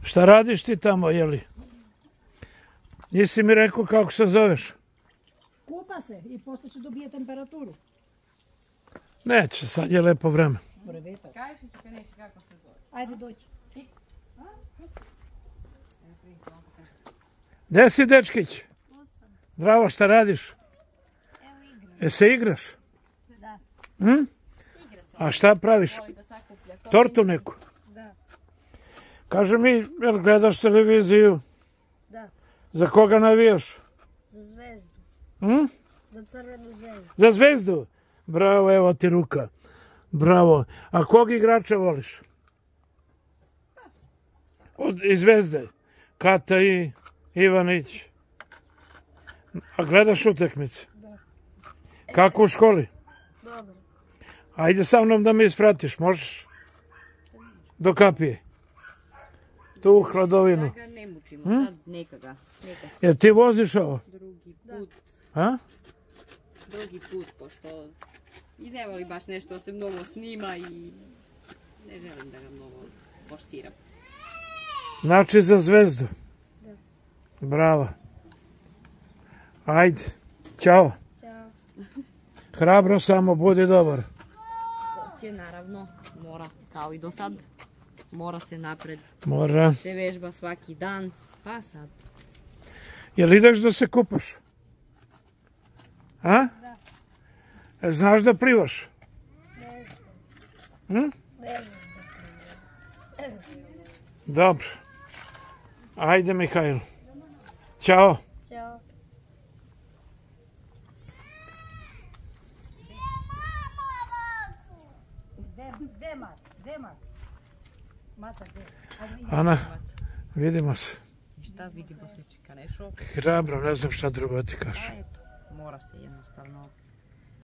Šta radiš ti tamo, jeli? Nisi mi rekao kako se zoveš? Kupa se i posle će dobije temperaturu. Neće, sad je lepo vreme. Kažeš kad neće kako se zove. Ajde dođi. Gde si, dečkić? Zdravo, šta radiš? Evo igram. Se igraš? Da. A šta praviš? Tortu neku? Da. Kaže mi, jel gledaš televiziju? Da. Za koga navijaš? Za zvezdu. Za crvenu zvezdu. Za zvezdu? Bravo, evo ti ruka. Bravo. A kog igrača voliš? Iz Zvezde? Kata i Ivanić. A gledaš utakmice? Da. Kako u školi? Dobro. Ajde sa mnom da me ispratiš, možeš? Do kapije. Tu u hladovinu. Da ga ne mučimo, sad neka ga. Jer ti voziš ovo? Drugi put. A? Drugi put, pošto i ne voli baš nešto se mnogo snima i ne želim da ga mnogo forsiram. Znači za Zvezdu? Da. Bravo. Ajde. Ćao. Ćao. Hrabro samo, budi dobar. To će naravno, mora, kao i do sad, mora se napred. Mora. Se vežba svaki dan, pa sad. Jel ideš da se kupaš? A? Da. Znaš da plivaš? Ne znam. Ne znam. Dobro. Ajde, Mihajlo. Ćao. Ćao. Gde Mata, gde? Ana, vidimo se. Šta vidimo se čeka nešto? Hrabro, ne znam šta drugo ti kažem. A eto, mora se jednostavno.